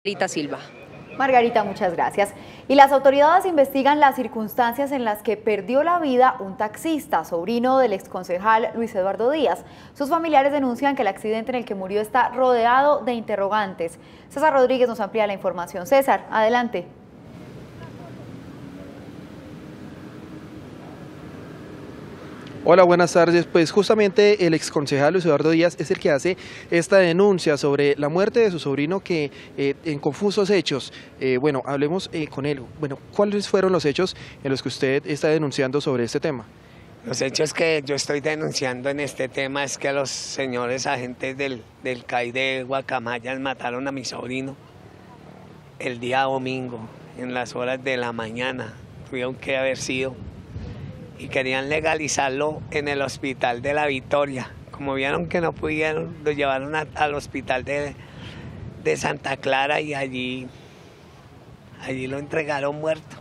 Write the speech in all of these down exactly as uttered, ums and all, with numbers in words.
Margarita Silva. Margarita, muchas gracias. Y las autoridades investigan las circunstancias en las que perdió la vida un taxista, sobrino del exconcejal Luis Eduardo Díaz. Sus familiares denuncian que el accidente en el que murió está rodeado de interrogantes. César Rodríguez nos amplía la información. César, adelante. Hola, buenas tardes. Pues justamente el exconcejal Luis Eduardo Díaz es el que hace esta denuncia sobre la muerte de su sobrino que eh, en confusos hechos, eh, bueno, hablemos eh, con él. Bueno, ¿cuáles fueron los hechos en los que usted está denunciando sobre este tema? Los hechos que yo estoy denunciando en este tema es que los señores agentes del, del C A I de Guacamayas mataron a mi sobrino el día domingo, en las horas de la mañana, tuvieron que haber sido, y querían legalizarlo en el hospital de La Victoria. Como vieron que no pudieron, lo llevaron a, al hospital de, de Santa Clara y allí, allí lo entregaron muerto.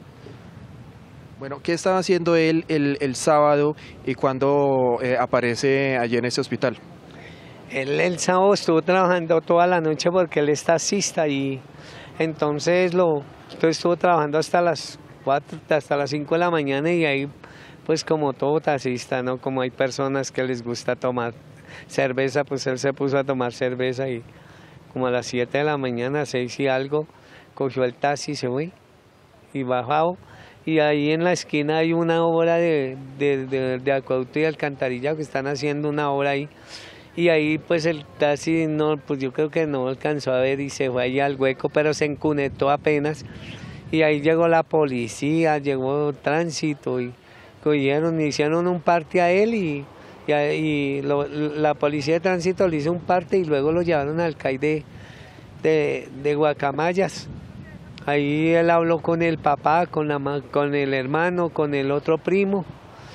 Bueno, ¿qué estaba haciendo él el, el sábado y cuando eh, aparece allí en ese hospital? Él el sábado estuvo trabajando toda la noche porque él es taxista y entonces lo entonces estuvo trabajando hasta las cuatro, hasta las cinco de la mañana y ahí pues como todo taxista, ¿no? Como hay personas que les gusta tomar cerveza, pues él se puso a tomar cerveza y como a las siete de la mañana, seis y algo, cogió el taxi y se fue y bajó. Y ahí en la esquina hay una obra de, de, de, de acueducto y alcantarilla que están haciendo una obra ahí. Y ahí pues el taxi, no, pues yo creo que no alcanzó a ver y se fue ahí al hueco, pero se encunetó apenas. Y ahí llegó la policía, llegó tránsito y cogieron, hicieron un parte a él y, y, y lo, la policía de tránsito le hizo un parte y luego lo llevaron al C A I de, de, de Guacamayas. Ahí él habló con el papá, con, la, con el hermano, con el otro primo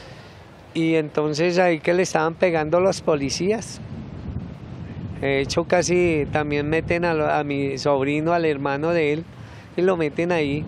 y entonces ahí que le estaban pegando los policías. De hecho casi también meten a, a mi sobrino, al hermano de él y lo meten ahí.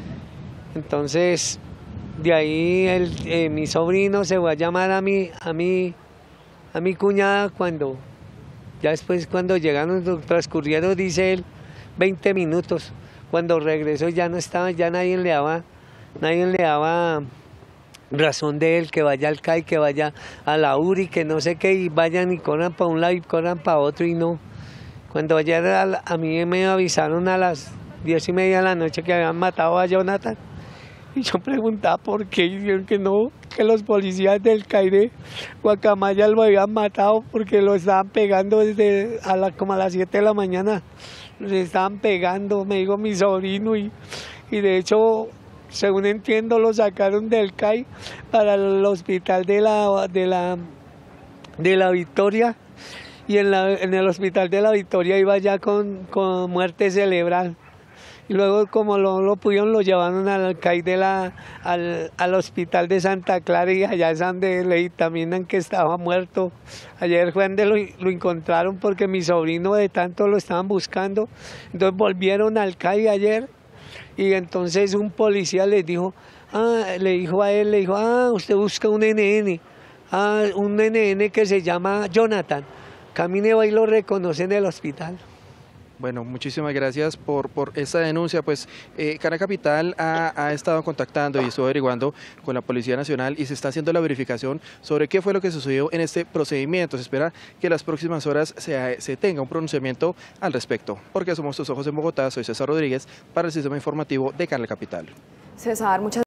Entonces de ahí el, eh, mi sobrino se va a llamar a mi, a mi, a mi cuñada cuando, ya después cuando llegaron, transcurrieron, dice él, veinte minutos. Cuando regresó ya no estaba, ya nadie le daba, nadie le daba razón de él, que vaya al C A I, que vaya a la U R I, que no sé qué, y vayan y corran para un lado y corran para otro y no. Cuando ayer a, a mí me avisaron a las diez y media de la noche que habían matado a Jonathan, y yo preguntaba por qué, y dijeron que no, que los policías del C A I de Guacamaya lo habían matado porque lo estaban pegando desde a la, como a las siete de la mañana. Le estaban pegando, me dijo mi sobrino, y, y de hecho, según entiendo, lo sacaron del C A I para el hospital de la, de la, de la Victoria, y en, la, en el hospital de la Victoria iba ya con, con muerte cerebral. Y luego como lo, lo pudieron, lo llevaron al C A I de la, al, al hospital de Santa Clara y allá es donde le dictaminan que estaba muerto. Ayer fue donde lo, lo encontraron porque mi sobrino de tanto lo estaban buscando. Entonces volvieron al C A I ayer y entonces un policía les dijo, ah, le dijo a él, le dijo, ah, usted busca un N N, ah, un N N que se llama Jonathan. Camine y lo reconoce en el hospital. Bueno, muchísimas gracias por, por esta denuncia. Pues eh, Canal Capital ha, ha estado contactando y estuvo averiguando con la Policía Nacional y se está haciendo la verificación sobre qué fue lo que sucedió en este procedimiento. Se espera que en las próximas horas se, se tenga un pronunciamiento al respecto. Porque somos tus ojos en Bogotá, soy César Rodríguez para el Sistema Informativo de Canal Capital. César, muchas